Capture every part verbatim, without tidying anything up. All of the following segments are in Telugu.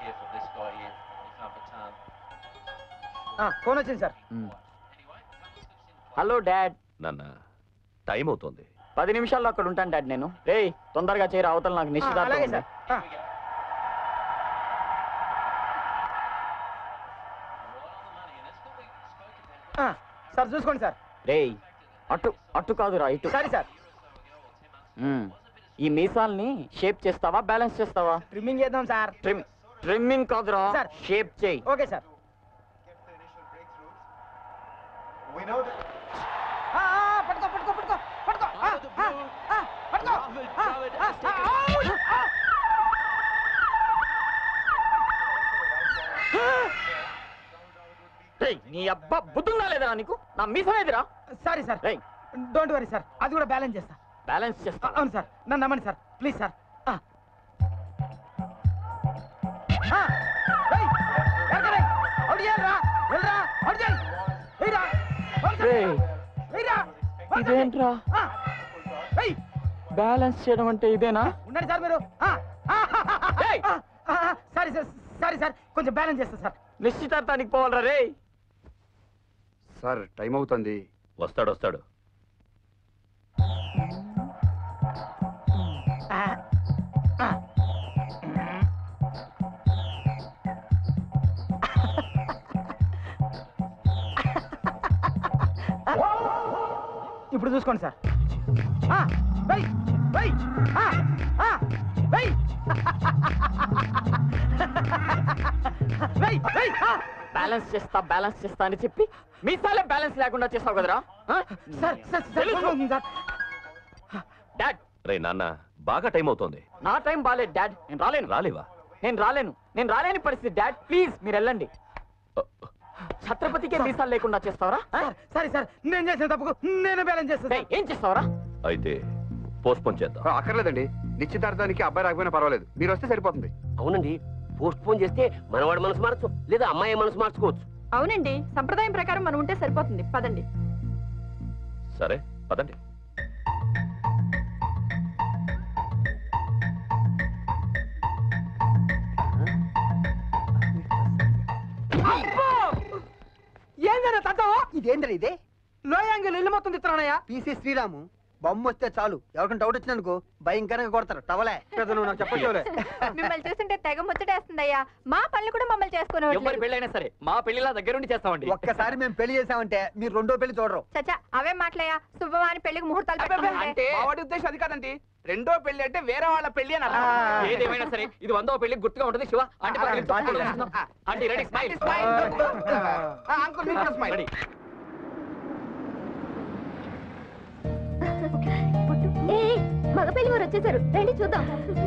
ఫోన్ వచ్చింది సార్. Hello dad. నాన్న టైం అవుతుంది. పది నిమిషాల్లో అక్కడ ఉంటాను డాడ్. నేను రే తొందరగా చేయరా, అవతల నాకు నిశ్చితార్థం ఉంది. సార్ చూసుకోండి సార్. రే అటు అటు కాదురా ఇటు. సరే సార్. ఈ మీసాల్ని షేప్ చేస్తావా బ్యాలెన్స్ చేస్తావా? ట్రిమ్మింగ్ చేద్దాం సార్. ట్రిమ్ ట్రిమ్మింగ్ కాదురా సార్, షేప్ చేయి. Okay sir. పట్టుకో పట్టుకో పట్టుకో పట్టుకో పట్టుకో. నీ అబ్బా బుద్ధుందా లేదురా నీకు? నా మీసం ఏదిరా? Sorry sir. Don't worry sir, అది కూడా బ్యాలెన్స్ చేస్తా. బ్యాలెన్స్ చేస్తా? అవును సార్, నన్ను నమ్మండి సార్ ప్లీజ్ సార్. ఇదేంట్రా బ్యాలెన్స్ చేయడం అంటే ఇదేనా? ఉండండి సార్ మీరు. సారీ సార్ సారీ సార్, కొంచెం బ్యాలెన్స్ చేస్తా సార్. నిశ్చితార్థానికి పోవాలరా రే. సార్ టైం అవుతుంది. వస్తాడు వస్తాడు. ఇప్పుడు చూసుకోండి సార్. బ్యాలెన్స్ చేస్తా బ్యాలెన్స్ చేస్తా అని చెప్పి మీసాలే బ్యాలెన్స్ లేకుండా చేస్తావు కదరా. డాడ్ రే నాన్న బాగా టైం అవుతుంది. నా టైం బాలేదు డాడ్, నేను రాలేను. రాలేవా? నేను రాలేను, నేను రాలేని పరిస్థితి డాడ్. ప్లీజ్ మీరు వెళ్ళండి. ఛత్రపతికే మీసాలు లేకుండా చేస్తావరా? సరే సార్, నేను చేసిన తప్పుకు నేను బ్యాలెన్స్ చేస్తా. ఏం చేస్తావరా? అయితే పోస్ట్పోన్ చేద్దాం. అక్కర్లేదండి, నిశ్చితార్థానికి అబ్బాయి రాకపోయినా పర్వాలేదు, మీరు వస్తే సరిపోతుంది. అవునండి, పోస్ట్ పోన్ చేస్తే మనవాడి మనసు మార్చు లేదా అమ్మాయి మనసు మార్చుకోవచ్చు. అవునండి, సంప్రదాయం ప్రకారం మనం ఉంటే సరిపోతుంది. పదండి. సరే పదండి. ఏందన్నా తంతావా? ఇదేంద్రా ఇదే? లో యాంగిల్ ఇల్లు మొత్తం తిత్తనానయ్యా. పీసీ శ్రీరాము బొమ్మ వస్తే చాలు, ఎవరికైనా డౌట్ వచ్చిందనుకో భయంకరంగా కొడతారు. టవలే నువ్వు నాకు చెప్పట్లే. మిమ్మల్ని చూస్తుంటే తెగ ముచ్చటేస్తుందయ్యా. మా పనులు కూడా మమ్మల్ని చేసుకునే ఎవరి పెళ్ళైనా సరే మా పెళ్లిలా దగ్గరుండి చేస్తామండి. ఒక్కసారి మేము పెళ్లి చేసామంటే మీరు రెండో పెళ్లి చూడరు. చచ్చా అవే మాటలయ్యా. శుభమాని పెళ్లికి ముహూర్తాలు అంటే వాడి ఉద్దేశం అది కాదండి. రెండో పెళ్లి అంటే వేరే వాళ్ళ పెళ్లి అని. ఏదేమైనా సరే ఇది వందో పెళ్లి గుర్తుగా ఉంటుంది. శివ అంటే అంటే రెడీ స్మైల్. అంకుల్ మీకు కూడా స్మైల్. మగ పెళ్లి వారు వచ్చేసారు, రండి చూద్దాం.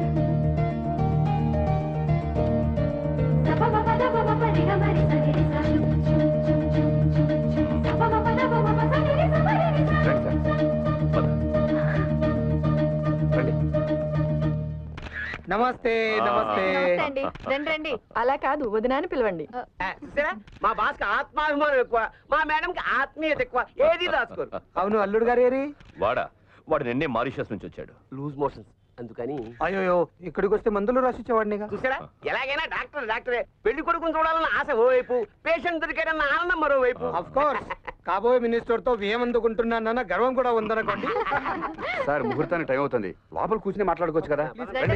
నమస్తే నమస్తే అండి, రండి రండి. అలా కాదు, వదినాన్ని పిలవండి. మా బాస్ కి ఆత్మాభిమానం ఎక్కువ, మా మేడం కి ఆత్మీయత ఎక్కువ. ఏది రాసుకోరు. అవును అల్లుడు గారు ఏరి? వాడా వాడు నిన్నే మారిషస్ నుంచి వచ్చాడు. లూజ్ మోషన్స్ అందుకని. అయ్యో ఇక్కడికి వస్తే మందులు రాసిచ్చేవాడిని. చూసారా ఎలాగైనా డాక్టర్ డాక్టరే. పెళ్లి కొడుకుని చూడాలన్న ఆశ ఓవైపు, పేషెంట్ దొరికాడన్న ఆనందం మరోవైపు. ఆఫ్ కోర్స్ కాబోయే మినిస్టర్ తో ఏమందుకుంటున్నానన్న గర్వం కూడా ఉందనుకోండి. సార్ ముహూర్తానికి టైం అవుతుంది, లోపల కూర్చుని మాట్లాడుకోవచ్చు కదా.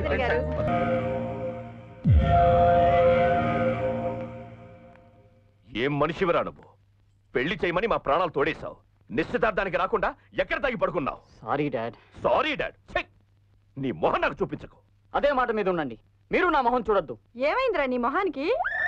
ఏం మనిషివరా నువ్వు? పెళ్లి చేయమని మా ప్రాణాలు తోడేశావు, నిశ్చితార్థానికి రాకుండా ఎక్కడ తాగి పడుకున్నావు? Sorry dad. Sorry dad. నీ మొహం నాకు చూపించకు. అదే మాట మీద ఉండండి, మీరు నా మొహం చూడొద్దు. ఏమైందిరా నీ మొహానికి?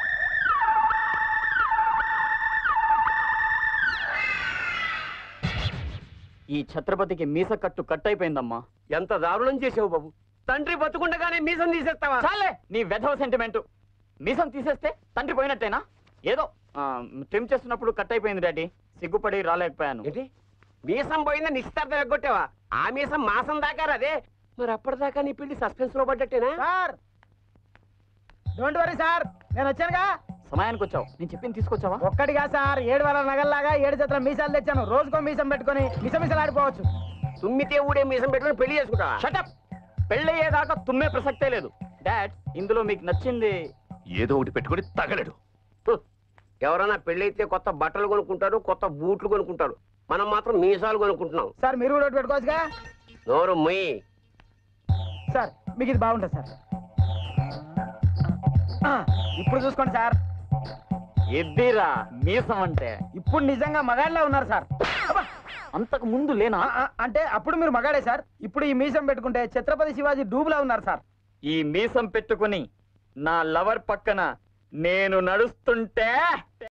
ఈ ఛత్రపతికి మీస కట్టు కట్ అయిపోయిందమ్మా. ఎంత దారుణం చేసావు బాబు. తండ్రి బతుకుండగానే మీసం తీసేస్తావా? చాలే నీ వెధవ సెంటిమెంట్. మీసం తీసేస్తే తండ్రి పోయినట్టేనా? ఏదో ట్రిమ్ చేస్తున్నప్పుడు కట్ అయిపోయింది డాడీ, సిగ్గుపడి రాలేకపోయాను. ఏంటి మీసం పోయిందా? నిశ్చితార్థం ఎగ్గొట్టావా? ఆ మీసం మాసం దాకా అదే. మరి అప్పటిదాకా నీ పెళ్లి సస్పెన్స్ లో పడ్డట్టేనా? సార్ డోంట్ వరీ సార్, నేను వచ్చానుగా. సమయానికి వచ్చావు, నేను చెప్పింది తీసుకొచ్చావా? ఒక్కడిగా సార్, ఏడు వేల నగల్లాగా ఏడు జతల మీసాలు తెచ్చాను. రోజుకో మీసం పెట్టుకుని మిసమిసలు ఆడిపోవచ్చు. తుమ్మితే ఊడే మీసం పెట్టుకుని పెళ్లి చేసుకుంటావా? షటప్. పెళ్ళయ్యేదాకా తుమ్మే ప్రసక్తే లేదు. డాడ్ ఇందులో మీకు నచ్చింది ఏదో ఒకటి పెట్టుకొని తగలడు. హ్మ్. ఎవరైనా పెళ్ళైతే కొత్త బట్టలు కొనుక్కుంటారు, కొత్త బూట్లు కొనుక్కుంటారు. మనం మాత్రం మీసాలు కొనుక్కుంటున్నాం. సార్ మీరు కూడా ఒకటి పెట్టుకోవచ్చుగా. నోరు మొయ్యి. సార్ మీకు ఇది బాగుంటుంది సార్. ఆ, ఇప్పుడు చూసుకోండి సార్. ఎద్దిరా మీసం అంటే. ఇప్పుడు నిజంగా మగాడిలా ఉన్నారు సార్. అబ్బా! అంతకు ముందు లేనా? ఆ, ఆ, అంటే అప్పుడు మీరు మగాడే సార్. ఇప్పుడు ఈ మీసం పెట్టుకుంటే ఛత్రపతి శివాజీ డూబులా ఉన్నారు సార్. ఈ మీసం పెట్టుకుని నా లవర్ పక్కన నేను నడుస్తుంటే